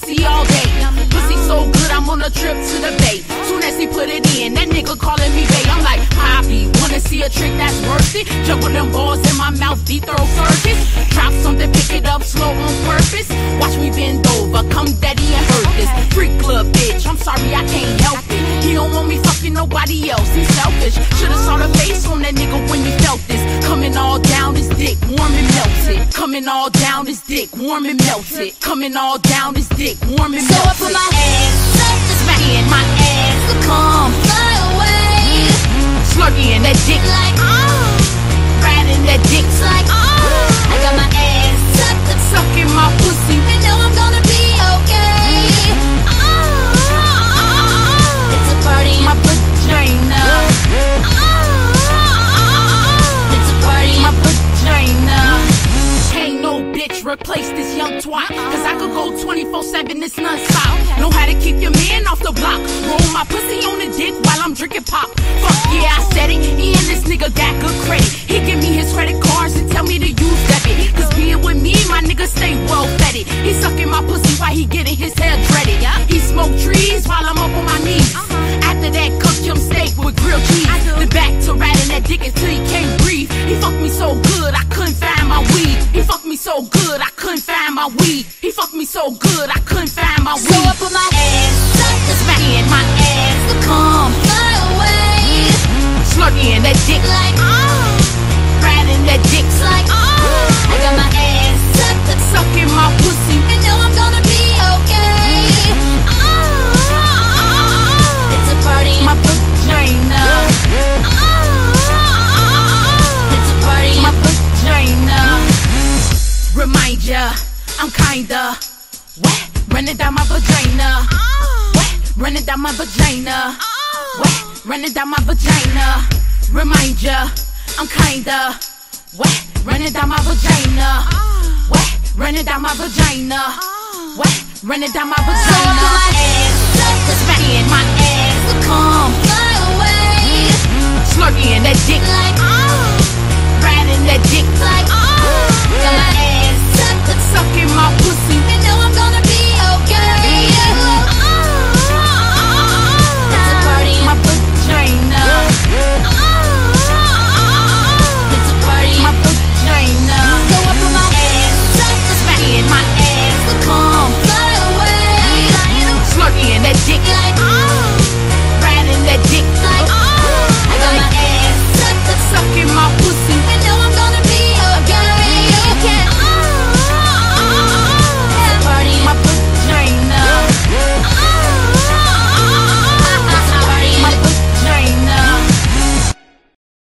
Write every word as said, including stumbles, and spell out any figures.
pussy all day. Pussy so good, I'm on a trip to the Bay. Soon as he put it in, that nigga calling me bae. I'm like, Poppy, wanna see a trick that's worth it? Juggle them balls in my mouth, deep throat circus. Drop something, pick it up slow on purpose. Watch me bend over, come daddy and hurt this. Freak club bitch, I'm sorry I can't help it. He don't want me fucking nobody else, he's selfish. Should've saw the face on that nigga when you felt this. Coming all down his dick, warm and melted. Coming all down his dick, warm and melted. Coming all down his dick, warm and melted. So I put my hands up to smack in my ass to come fly away. Slurpee in that dick Like, oh, riding that dick like, oh, I got my ass tucked up, sucking my pussy. and know I'm gonna be okay. Oh, it's a party, My vagina, oh, it's a party, my vagina. Ain't no bitch replace this young twat, cause I could go twenty-four seven, it's non-stop. Know how to keep your man off the block. Roll my pussy on the dick while I'm drinking pop. Fuck yeah, I said it, he and this nigga got good credit. He give me his credit cards and tell me to use debit. Cause being with me, my nigga stay well fed. He sucking my pussy while he getting his hair dreaded. He smoke trees while I'm up on my knees. After that, cook him steak with grilled cheese. Then back to riding that dick until he can't breathe. He fucked me so good, I couldn't find my weed. He fucked me so good, I couldn't find my weed. He fucked me so good, I couldn't find my so I weed. put my hands up to smack In my ass to come fly away. Slurpee in that dick, Like, oh, riding that dick, like, oh, I got my ass tucked up, sucking my pussy. and know I'm gonna be okay. Oh, it's a party, My vagina, oh, it's a party, my vagina. Remind ya, I'm kinda wet, running down my vagina. Wet, running down my vagina. Wet, running down my vagina. Remind ya, I'm kinda wet, running down my vagina. Wet, running down my vagina. Wet, running down my so I put vagina. my hands up to Smack in my ass to come, fly away. slurpee in that dick, Like, oh, riding that dick, like, oh, got my ass tucked up, sucking my pussy. and know